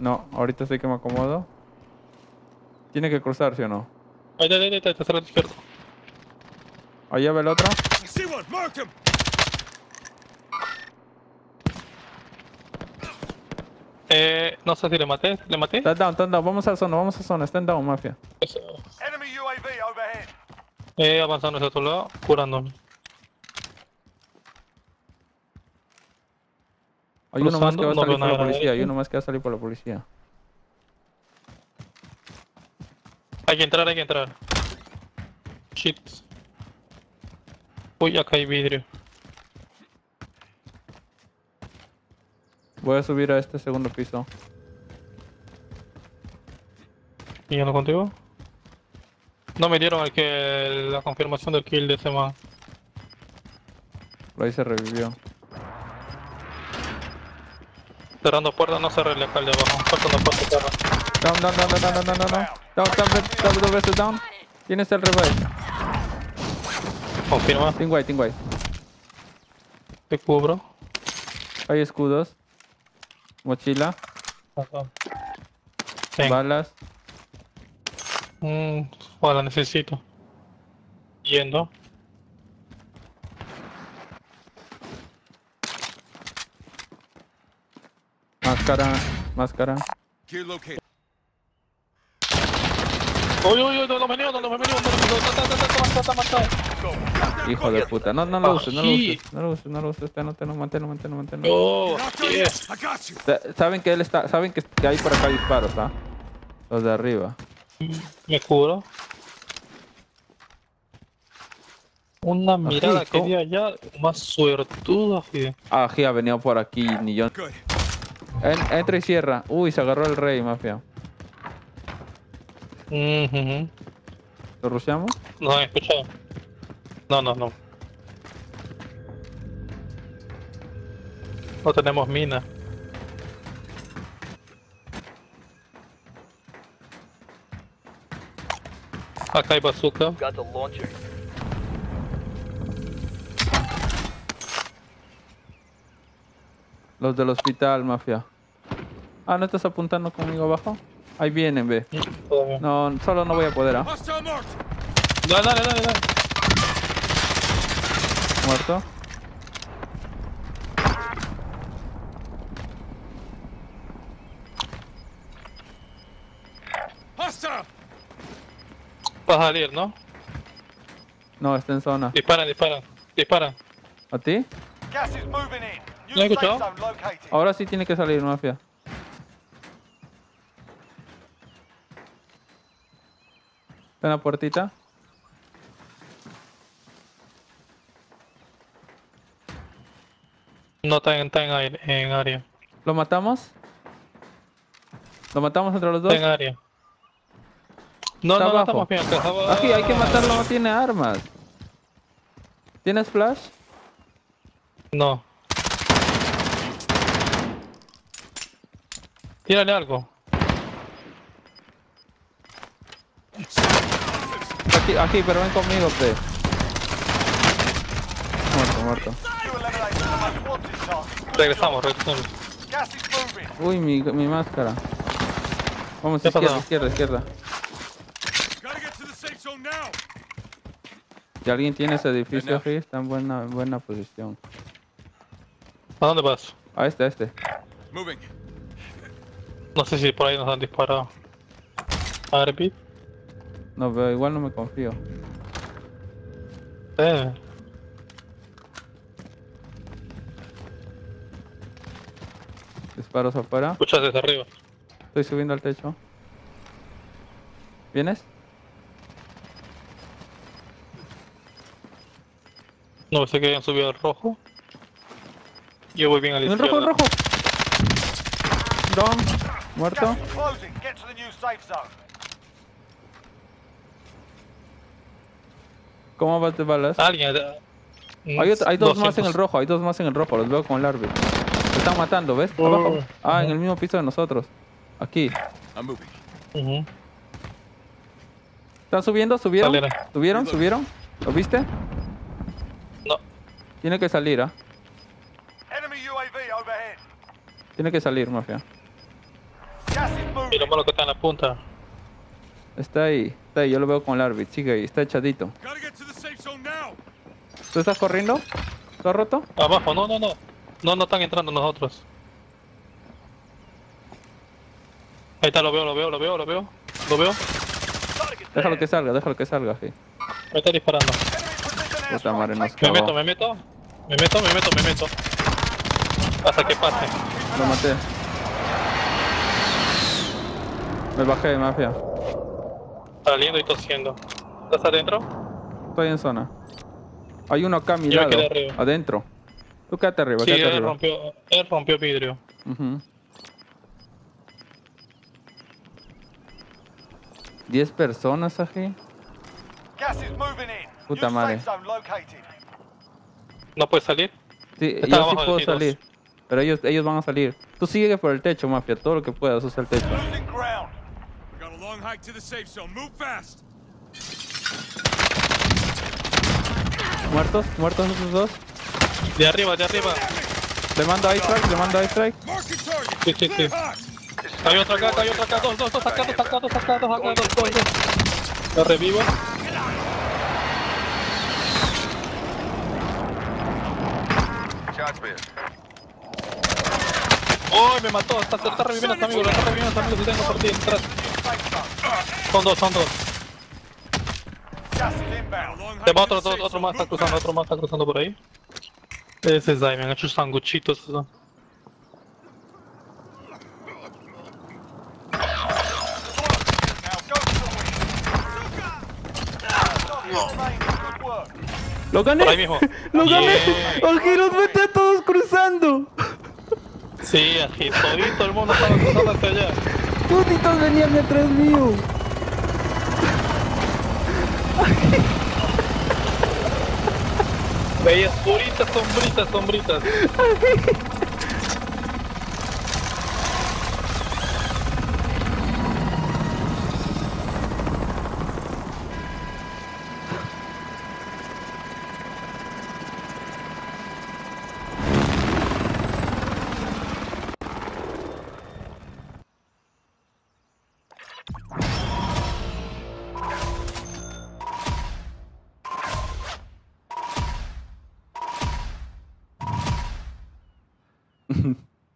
No, ahorita sí que me acomodo. Tiene que cruzar, ¿sí o no? Ahí está cerrado izquierdo. Allá ve el otro. No sé si le maté. ¿Le maté? Está down, está down. Vamos a zona. Está en down, mafia. Enemy UAV overhead. Avanzando hacia otro lado, curándome. Hay uno más que va a Cruzando, no salir veo por la nada policía. Hay derecho. uno más que va a salir por la policía. Hay que entrar. Shit. Uy, acá hay vidrio. Voy a subir a este segundo piso. ¿Y ya no contigo? No me dieron la confirmación del kill de ese man. Por ahí se revivió. Cerrando puertas, no cerré el local de abajo. Falta una puerta cerrada. Down. Dos veces down. Tienes el revive. Confirma. Team white. Te cubro. Hay escudos. Mochila. Acá. Venga. Balas. La necesito. Yendo. Máscara. Gear located. Uy, no me niego, está matado. Hijo de puta. No lo uses. Manténlo. Oh, I got you. Saben que hay por acá disparos, ¿ah? Los de arriba. me cubro. Una mirada que ¿cómo? di allá, más suertuda, fíjate. Ah, Gia ha venido por aquí, ni yo. Good. Entra y cierra. Uy, se agarró el rey, mafia. ¿Lo rusheamos? No, escucha. No. No tenemos mina. Acá hay bazooka. Got the launcher. Los del hospital, mafia. Ah, ¿no estás apuntando conmigo abajo? Ahí vienen, ve. Todavía. No, solo no voy a poder, ¿ah? Hostile marked. Dale. Muerto. Hostile. Vas a salir, ¿no? No, está en zona. Disparan. ¿A ti? Gas is moving in. New ¿No he safe escuchado? zone located. Ahora sí tiene que salir, mafia. Está en la puertita. No está en área. ¿Lo matamos? ¿Lo matamos entre los dos? Está en área. No, Está no abajo. estamos bien. Acá. Aquí hay que matarlo, no tiene armas. ¿Tienes flash? No. Tírale algo. Aquí, pero ven conmigo, pe. Muerto. You eliminated the most wanted target. Regresamos. Gas is moving. Uy, mi máscara. Vamos, ¿Qué pasó? izquierda. Gotta get to the safe zone now. Si alguien tiene ese edificio aquí, está en buena posición. ¿A dónde vas? A este. Moving. No sé si por ahí nos han disparado. A ver, Pete. No, pero igual no me confío. Disparos afuera. Escuchas desde arriba. Estoy subiendo al techo. ¿Vienes? No sé que hayan subido al rojo. Yo voy bien a la ¡El izquierda. rojo! Down. Muerto. Gas is closing. Get to the new safe zone. ¿Cómo vas de balas? Alguien. Hay dos más 200. en el rojo, los veo con el árbitro. Se están matando, ¿ves? Abajo. En el mismo piso de nosotros. Aquí. I'm moving. Ujú. ¿Están subiendo? ¿Subieron? Salieron. ¿Subieron? ¿Lo viste? No. Tiene que salir, ¿ah? Enemy UAV overhead. Tiene que salir, mafia. Gas Y lo malo que está en la punta. Está ahí, yo lo veo con el árbitro. Sigue ahí, está echadito. Gotta get to the safe zone now. ¿Tú estás corriendo? ¿Estás roto? Abajo, no. No están entrando nosotros. Ahí está, lo veo. Déjalo que salga, sí. Me está disparando. Puta madre, nos Me cagó. meto. Hasta que pase. Lo maté. Me bajé, mafia. Saliendo y tosiendo. ¿Estás adentro? Estoy en zona. Hay uno acá a mi Yo me lado. quedé arriba. Adentro. Tú quédate arriba, Sí, quédate él arriba. rompió vidrio. Ujú. 10 personas aquí. Gas is moving in. Puta New madre. safe zone located. ¿No puedes salir? Sí, Está yo sí abajo de puedo ti, dos. salir. Pero ellos van a salir. Tú sigue por el techo, mafia. Todo lo que puedas, usa el techo. Losing ground. We got a long hike to the safe zone. Move fast. ¿Muertos? ¿Muertos esos dos? De arriba. Le mando a strike, Marking target. Sí. Red hot. Hay otro acá. Dos. Acá, dos. Lo revivo. ¡Oh, me mató! Está reviviendo a su amigo, que tengo por ti detrás. Safe zone. Son dos. Gas is Got a inbound. long hike Te va to the safe otro zone. más está Move fast. cruzando por ahí. Ese es Daimon, ha hecho sanguchitos. Eso. Now go for the win. Good work. ¡Lo gané! Por ahí mismo. ¡Lo gané! Bien. ¡Aquí los metí a todos cruzando! Sí, así, todito el mundo estaba cruzando hacia allá. ¡Toditos venían detrás mío! Veías puritas sombritas.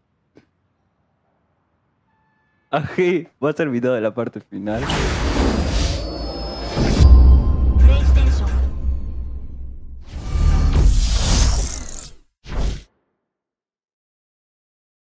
Ají, va a ser video de la parte final.